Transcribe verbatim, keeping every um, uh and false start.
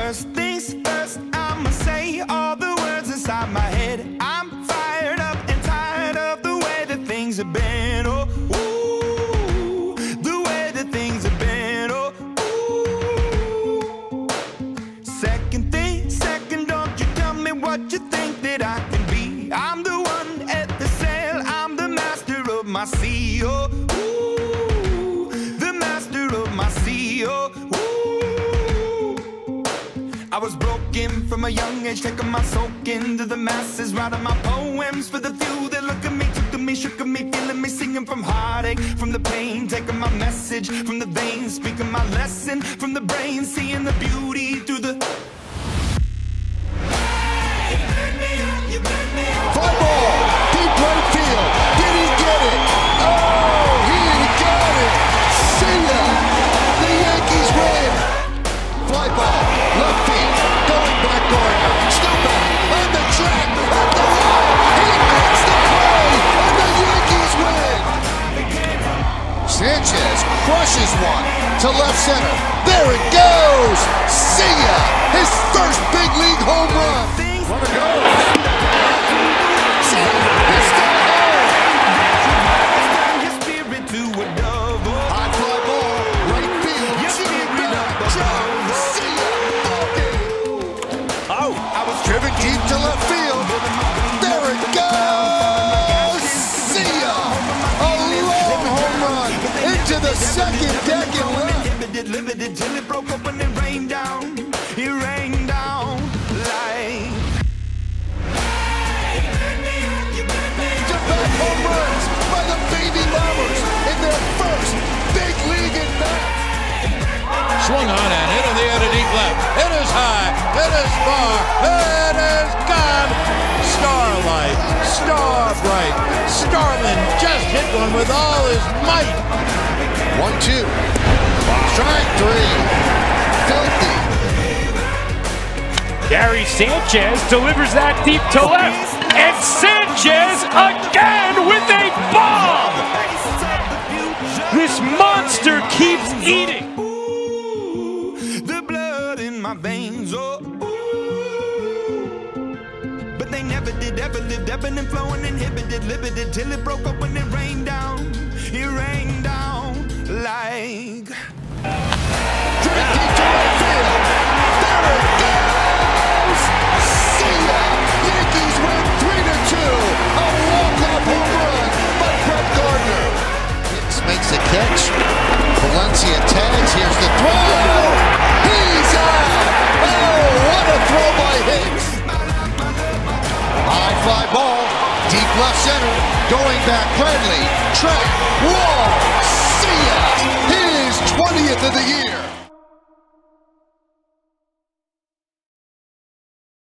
First things first, I'ma say all the words inside my head. I'm fired up and tired of the way that things have been. Oh, ooh, the way that things have been. Oh, ooh. Second thing, second, don't you tell me what you think that I can be. I'm the one at the sail, I'm the master of my sea. Oh, ooh, the master of my sea. Oh, ooh. I was broken from a young age, taking my soak into the masses, writing my poems for the few that look at me, took to me, shook at me, feeling me, singing from heartache, from the pain, taking my message from the veins, speaking my lesson from the brain, seeing the beauty through the... Hey, you burn me up, you burn me up. Fly ball, deep right field. Did he get it? Oh, he got it. See ya. The Yankees win. Fly ball, left field, going back Gardner. Still back on the track, at the wall. He makes the play, and the Yankees win. Sanchez crushes one to left center. There it goes. See ya. His first big league home run. Runner goes. Driven deep to left field. There it goes. See ya. A long home run into the second deck and left. Limited, limited till it broke up and it rained down. It rained down like. Back home runs by the Baby Bombers in their first big league at bat. Swung on and hit in the air to deep left. It is high. It is far. It is gone. Starlight. Star bright. Starlin just hit one with all his might. One, two. Strike three. Filthy. Gary Sanchez delivers that deep to left. And Sanchez again with a bomb. This monster keeps eating. My veins, oh, ooh. But they never did, ever lived, ebbing and flowing, inhibited, limited, till it broke up when it rained down. It rained down like. Drinking to right field. There it goes. See ya. Yankees win three to two. A walk-off home run by Brett Gardner. Hicks makes a catch. Valencia tags. Here's the throw. He's out. Oh, what a throw by Hicks. High fly ball, deep left center, going back Bradley, track, wall, see ya, his twentieth of the year.